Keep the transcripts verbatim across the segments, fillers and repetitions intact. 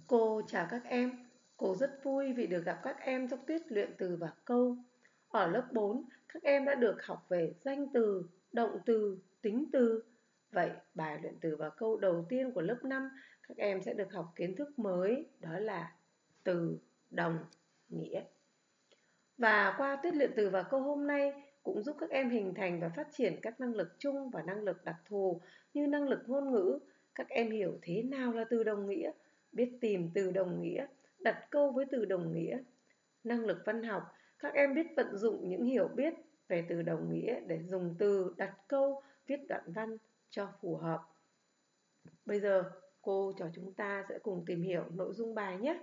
Cô chào các em, cô rất vui vì được gặp các em trong tiết luyện từ và câu. Ở lớp bốn, các em đã được học về danh từ, động từ, tính từ. Vậy bài luyện từ và câu đầu tiên của lớp năm, các em sẽ được học kiến thức mới, đó là từ, đồng, nghĩa. Và qua tiết luyện từ và câu hôm nay cũng giúp các em hình thành và phát triển các năng lực chung và năng lực đặc thù như năng lực ngôn ngữ. Các em hiểu thế nào là từ đồng nghĩa, biết tìm từ đồng nghĩa, đặt câu với từ đồng nghĩa. Năng lực văn học, các em biết vận dụng những hiểu biết về từ đồng nghĩa để dùng từ, đặt câu, viết đoạn văn cho phù hợp. Bây giờ cô trò chúng ta sẽ cùng tìm hiểu nội dung bài nhé.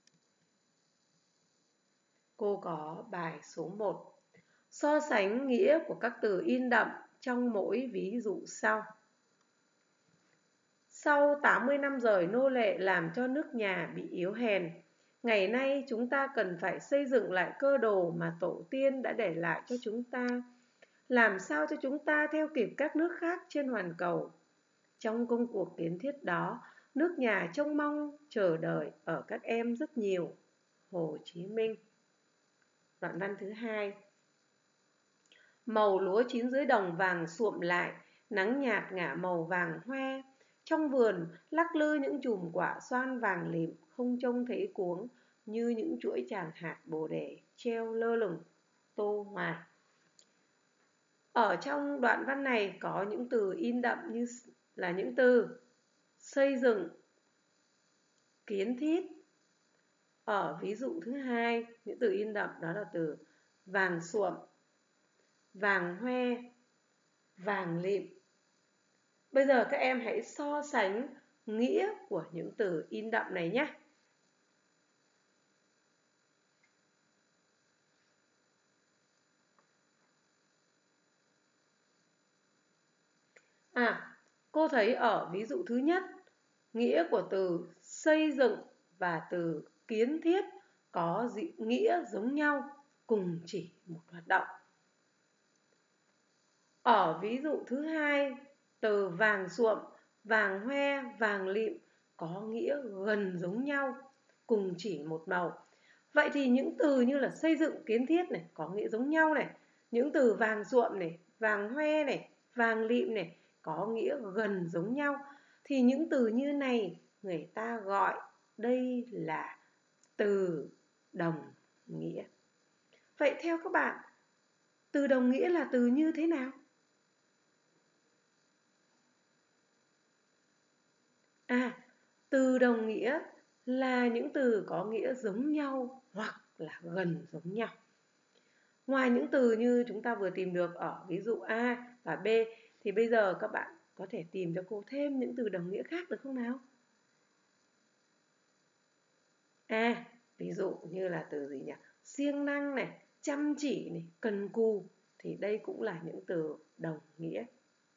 Cô có bài số một. So sánh nghĩa của các từ in đậm trong mỗi ví dụ sau. Sau tám mươi năm rời nô lệ làm cho nước nhà bị yếu hèn, ngày nay chúng ta cần phải xây dựng lại cơ đồ mà tổ tiên đã để lại cho chúng ta, làm sao cho chúng ta theo kịp các nước khác trên hoàn cầu. Trong công cuộc kiến thiết đó, nước nhà trông mong, chờ đợi ở các em rất nhiều. Hồ Chí Minh. Đoạn văn thứ hai. Màu lúa chín dưới đồng vàng suộm lại, nắng nhạt ngả màu vàng hoe. Trong vườn lắc lư những chùm quả xoan vàng lịm, không trông thấy cuống, như những chuỗi tràng hạt bồ đề treo lơ lửng. Tô Hoài. Ở trong đoạn văn này có những từ in đậm như là những từ xây dựng, kiến thiết. Ở ví dụ thứ hai, những từ in đậm đó là từ vàng suộm, vàng hoe, vàng lịm. Bây giờ các em hãy so sánh nghĩa của những từ in đậm này nhé. À, cô thấy ở ví dụ thứ nhất, nghĩa của từ xây dựng và từ kiến thiết có dị nghĩa giống nhau, cùng chỉ một hoạt động. Ở ví dụ thứ hai, từ vàng suộm, vàng hoe, vàng lịm có nghĩa gần giống nhau, cùng chỉ một màu. Vậy thì những từ như là xây dựng, kiến thiết này có nghĩa giống nhau này, những từ vàng suộm này, vàng hoe này, vàng lịm này có nghĩa gần giống nhau. Thì những từ như này người ta gọi đây là từ đồng nghĩa. Vậy theo các bạn, từ đồng nghĩa là từ như thế nào? À, từ đồng nghĩa là những từ có nghĩa giống nhau hoặc là gần giống nhau. Ngoài những từ như chúng ta vừa tìm được ở ví dụ A và B, thì bây giờ các bạn có thể tìm cho cô thêm những từ đồng nghĩa khác được không nào? À, ví dụ như là từ gì nhỉ? Siêng năng này, chăm chỉ này, cần cù, thì đây cũng là những từ đồng nghĩa.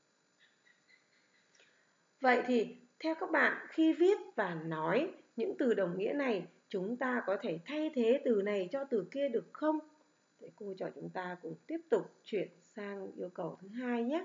Vậy thì theo các bạn, khi viết và nói những từ đồng nghĩa này, chúng ta có thể thay thế từ này cho từ kia được không? Để cô trò chúng ta cùng tiếp tục chuyển sang yêu cầu thứ hai nhé.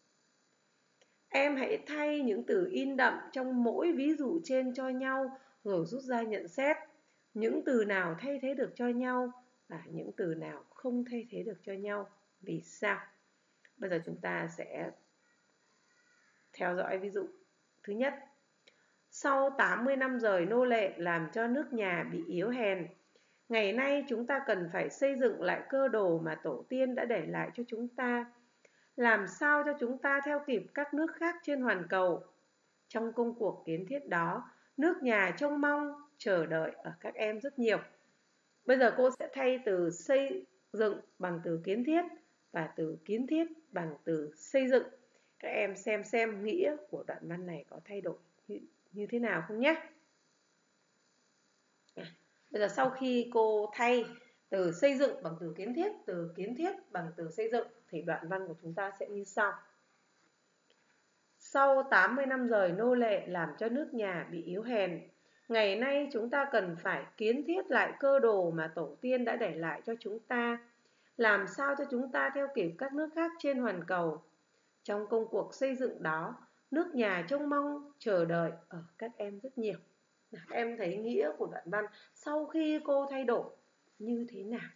Em hãy thay những từ in đậm trong mỗi ví dụ trên cho nhau rồi rút ra nhận xét. Những từ nào thay thế được cho nhau và những từ nào không thay thế được cho nhau. Vì sao? Bây giờ chúng ta sẽ theo dõi ví dụ thứ nhất. Sau tám mươi năm rời nô lệ làm cho nước nhà bị yếu hèn, ngày nay chúng ta cần phải xây dựng lại cơ đồ mà tổ tiên đã để lại cho chúng ta, làm sao cho chúng ta theo kịp các nước khác trên hoàn cầu. Trong công cuộc kiến thiết đó, nước nhà trông mong, chờ đợi ở các em rất nhiều. Bây giờ cô sẽ thay từ xây dựng bằng từ kiến thiết và từ kiến thiết bằng từ xây dựng. Các em xem xem nghĩa của đoạn văn này có thay đổi như, như thế nào không nhé. À, bây giờ sau khi cô thay từ xây dựng bằng từ kiến thiết, từ kiến thiết bằng từ xây dựng, thì đoạn văn của chúng ta sẽ như sau. Sau tám mươi năm rời nô lệ làm cho nước nhà bị yếu hèn, ngày nay chúng ta cần phải kiến thiết lại cơ đồ mà tổ tiên đã để lại cho chúng ta, làm sao cho chúng ta theo kịp các nước khác trên hoàn cầu. Trong công cuộc xây dựng đó, nước nhà trông mong, chờ đợi ở các em rất nhiều. Các em thấy nghĩa của đoạn văn sau khi cô thay đổi như thế nào?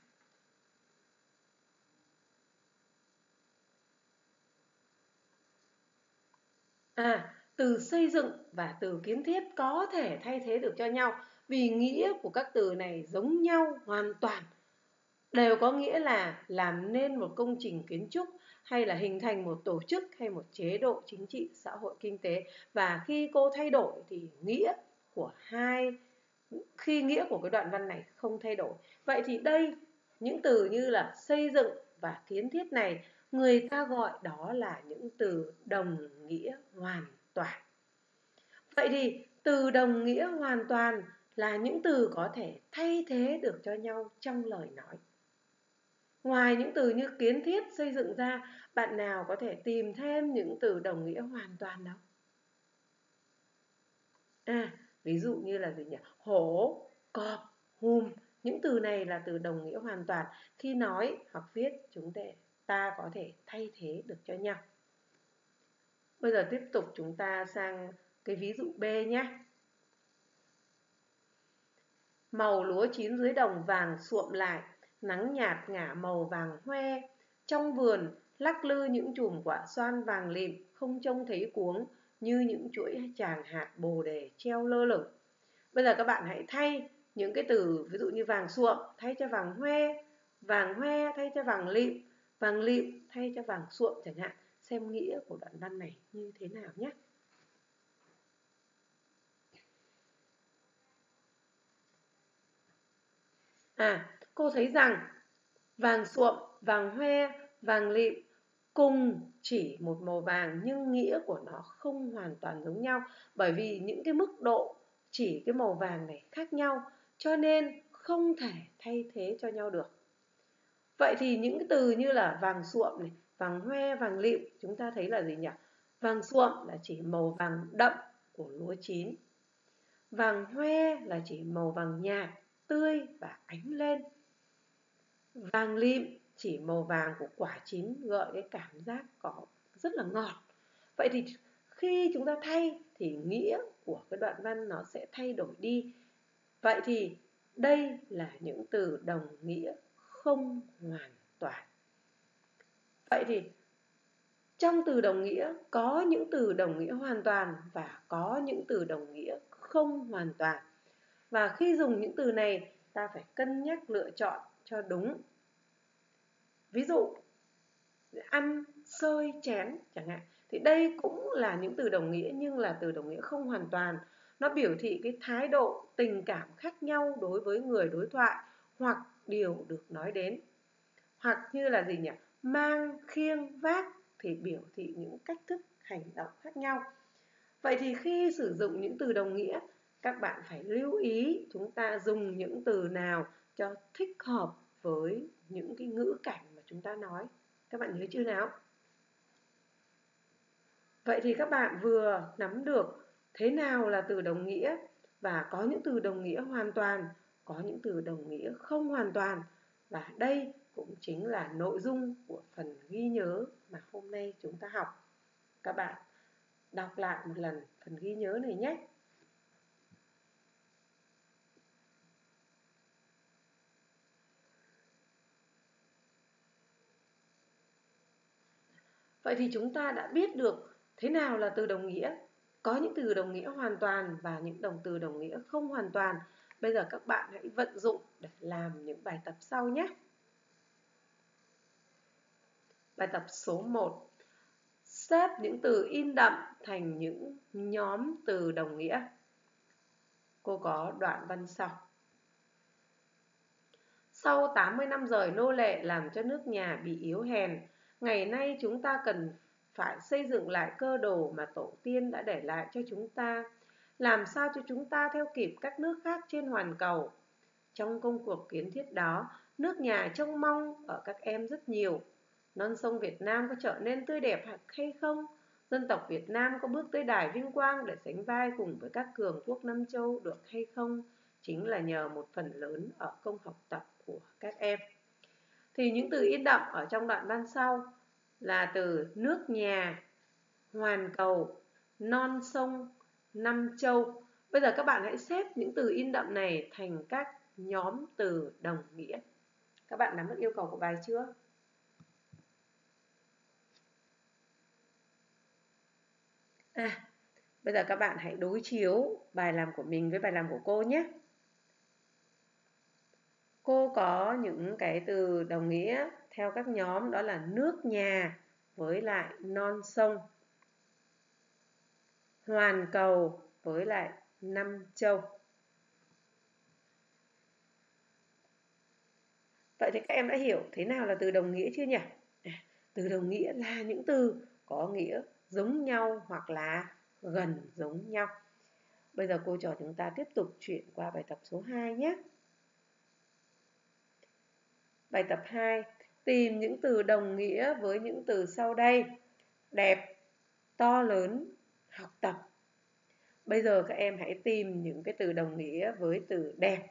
À, từ xây dựng và từ kiến thiết có thể thay thế được cho nhau vì nghĩa của các từ này giống nhau hoàn toàn. Đều có nghĩa là làm nên một công trình kiến trúc hay là hình thành một tổ chức hay một chế độ chính trị, xã hội, kinh tế. Và khi cô thay đổi thì nghĩa của hai khi nghĩa của cái đoạn văn này không thay đổi. Vậy thì đây, những từ như là xây dựng và kiến thiết này, người ta gọi đó là những từ đồng nghĩa hoàn toàn. Vậy thì từ đồng nghĩa hoàn toàn là những từ có thể thay thế được cho nhau trong lời nói. Ngoài những từ như kiến thiết, xây dựng ra, bạn nào có thể tìm thêm những từ đồng nghĩa hoàn toàn đâu? À, ví dụ như là gì nhỉ? Hổ, cọp, hùm. Những từ này là từ đồng nghĩa hoàn toàn. Khi nói hoặc viết, chúng ta có thể thay thế được cho nhau. Bây giờ tiếp tục chúng ta sang cái ví dụ B nhé. Màu lúa chín dưới đồng vàng suộm lại, nắng nhạt ngả màu vàng hoe. Trong vườn lắc lư những chùm quả xoan vàng lịm, không trông thấy cuống, như những chuỗi tràng hạt bồ đề treo lơ lửng. Bây giờ các bạn hãy thay những cái từ ví dụ như vàng suộm thay cho vàng hoe, vàng hoe thay cho vàng lịm, vàng lịm thay cho vàng suộm chẳng hạn. Xem nghĩa của đoạn văn này như thế nào nhé. À, cô thấy rằng vàng suộm, vàng hoe, vàng lịm cùng chỉ một màu vàng nhưng nghĩa của nó không hoàn toàn giống nhau, bởi vì những cái mức độ chỉ cái màu vàng này khác nhau, cho nên không thể thay thế cho nhau được. Vậy thì những cái từ như là vàng suộm này, vàng hoe, vàng lịm, chúng ta thấy là gì nhỉ? Vàng suộm là chỉ màu vàng đậm của lúa chín. Vàng hoe là chỉ màu vàng nhạt, tươi và ánh lên. Vàng lịm chỉ màu vàng của quả chín, gợi cái cảm giác có rất là ngọt. Vậy thì khi chúng ta thay thì nghĩa của cái đoạn văn nó sẽ thay đổi đi. Vậy thì đây là những từ đồng nghĩa không hoàn toàn. Vậy thì trong từ đồng nghĩa có những từ đồng nghĩa hoàn toàn và có những từ đồng nghĩa không hoàn toàn. Và khi dùng những từ này ta phải cân nhắc lựa chọn cho đúng. Ví dụ ăn, xơi, chén chẳng hạn, thì đây cũng là những từ đồng nghĩa nhưng là từ đồng nghĩa không hoàn toàn. Nó biểu thị cái thái độ tình cảm khác nhau đối với người đối thoại hoặc điều được nói đến. Hoặc như là gì nhỉ? Mang, khiêng, vác thì biểu thị những cách thức hành động khác nhau. Vậy thì khi sử dụng những từ đồng nghĩa, các bạn phải lưu ý chúng ta dùng những từ nào cho thích hợp với những cái ngữ cảnh mà chúng ta nói. Các bạn nhớ chưa nào? Vậy thì các bạn vừa nắm được thế nào là từ đồng nghĩa và có những từ đồng nghĩa hoàn toàn, có những từ đồng nghĩa không hoàn toàn. Và đây cũng chính là nội dung của phần ghi nhớ mà hôm nay chúng ta học. Các bạn đọc lại một lần phần ghi nhớ này nhé. Vậy thì chúng ta đã biết được thế nào là từ đồng nghĩa. Có những từ đồng nghĩa hoàn toàn và những động từ đồng nghĩa không hoàn toàn. Bây giờ các bạn hãy vận dụng để làm những bài tập sau nhé. Bài tập số một. Xếp những từ in đậm thành những nhóm từ đồng nghĩa. Cô có đoạn văn sau. Sau tám mươi năm rời nô lệ làm cho nước nhà bị yếu hèn, ngày nay chúng ta cần phải xây dựng lại cơ đồ mà tổ tiên đã để lại cho chúng ta. Làm sao cho chúng ta theo kịp các nước khác trên hoàn cầu. Trong công cuộc kiến thiết đó, nước nhà trông mong ở các em rất nhiều. Non sông Việt Nam có trở nên tươi đẹp hay không? Dân tộc Việt Nam có bước tới đài vinh quang để sánh vai cùng với các cường quốc Nam Châu được hay không? Chính là nhờ một phần lớn ở công học tập của các em. Thì những từ in đậm ở trong đoạn văn sau là từ nước nhà, hoàn cầu, non sông, năm châu. Bây giờ các bạn hãy xếp những từ in đậm này thành các nhóm từ đồng nghĩa. Các bạn nắm được yêu cầu của bài chưa? À, bây giờ các bạn hãy đối chiếu bài làm của mình với bài làm của cô nhé. Cô có những cái từ đồng nghĩa theo các nhóm, đó là nước nhà với lại non sông, hoàn cầu với lại năm châu. Vậy thì các em đã hiểu thế nào là từ đồng nghĩa chưa nhỉ? À, từ đồng nghĩa là những từ có nghĩa giống nhau hoặc là gần giống nhau. Bây giờ cô trò chúng ta tiếp tục chuyển qua bài tập số hai nhé. Bài tập hai, tìm những từ đồng nghĩa với những từ sau đây: đẹp, to lớn, học tập. Bây giờ các em hãy tìm những cái từ đồng nghĩa với từ đẹp.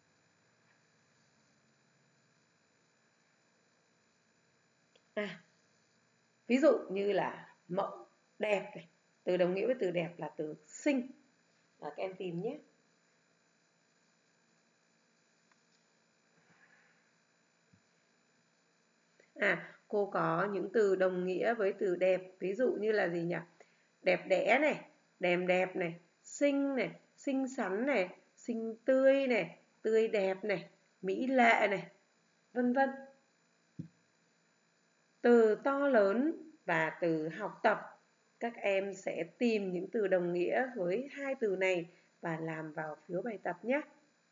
À, ví dụ như là mộng, đẹp này. Từ đồng nghĩa với từ đẹp là từ xinh. À, các em tìm nhé. À, cô có những từ đồng nghĩa với từ đẹp. Ví dụ như là gì nhỉ? Đẹp đẽ này, đềm đẹp này, xinh này, xinh xắn này, xinh tươi này, tươi đẹp này, mỹ lệ này, vân vân. Từ to lớn và từ học tập, các em sẽ tìm những từ đồng nghĩa với hai từ này và làm vào phiếu bài tập nhé.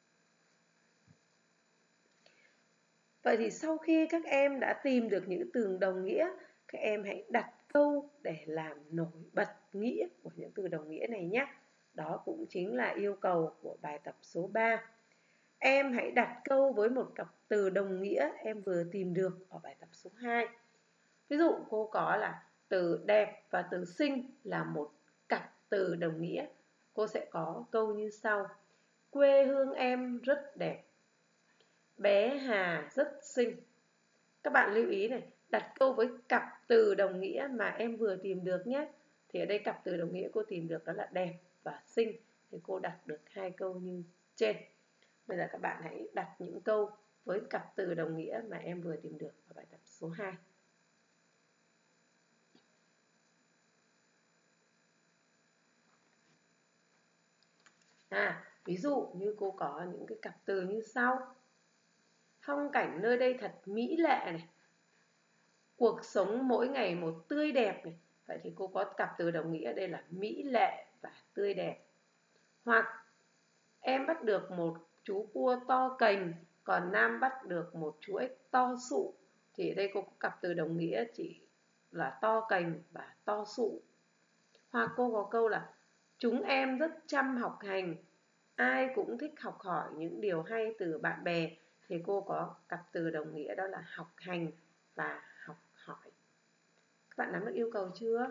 Vậy thì sau khi các em đã tìm được những từ đồng nghĩa, các em hãy đặt câu để làm nổi bật nghĩa của những từ đồng nghĩa này nhé. Đó cũng chính là yêu cầu của bài tập số ba. Em hãy đặt câu với một cặp từ đồng nghĩa em vừa tìm được ở bài tập số hai. Ví dụ cô có là từ đẹp và từ xinh là một cặp từ đồng nghĩa. Cô sẽ có câu như sau: quê hương em rất đẹp, bé Hà rất xinh. Các bạn lưu ý này, đặt câu với cặp từ đồng nghĩa mà em vừa tìm được nhé. Thì ở đây cặp từ đồng nghĩa cô tìm được đó là đẹp và xinh. Thì cô đặt được hai câu như trên. Bây giờ các bạn hãy đặt những câu với cặp từ đồng nghĩa mà em vừa tìm được ở bài tập số hai. À, ví dụ như cô có những cái cặp từ như sau: phong cảnh nơi đây thật mỹ lệ này, cuộc sống mỗi ngày một tươi đẹp này. Vậy thì cô có cặp từ đồng nghĩa đây là mỹ lệ và tươi đẹp. Hoặc em bắt được một chú cua to cành, còn Nam bắt được một chú ếch to sụ. Thì ở đây cô có cặp từ đồng nghĩa chỉ là to cành và to sụ. Hoặc cô có câu là chúng em rất chăm học hành, ai cũng thích học hỏi những điều hay từ bạn bè. Thì cô có cặp từ đồng nghĩa đó là học hành và học hỏi. Các bạn nắm được yêu cầu chưa?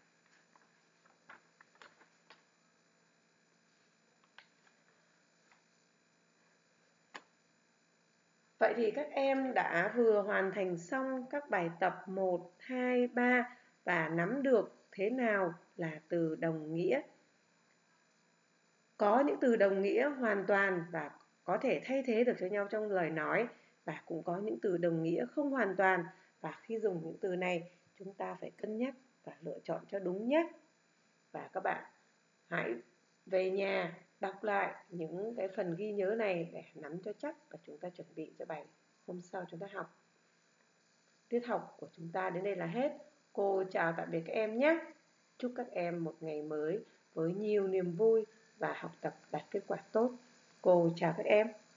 Vậy thì các em đã vừa hoàn thành xong các bài tập một, hai, ba và nắm được thế nào là từ đồng nghĩa. Có những từ đồng nghĩa hoàn toàn và có thể thay thế được cho nhau trong lời nói, và cũng có những từ đồng nghĩa không hoàn toàn, và khi dùng những từ này chúng ta phải cân nhắc và lựa chọn cho đúng nhé. Và các bạn hãy về nhà đọc lại những cái phần ghi nhớ này để nắm cho chắc và chúng ta chuẩn bị cho bài hôm sau chúng ta học. Tiết học của chúng ta đến đây là hết. Cô chào tạm biệt các em nhé. Chúc các em một ngày mới với nhiều niềm vui và học tập đạt kết quả tốt. Cô chào các em.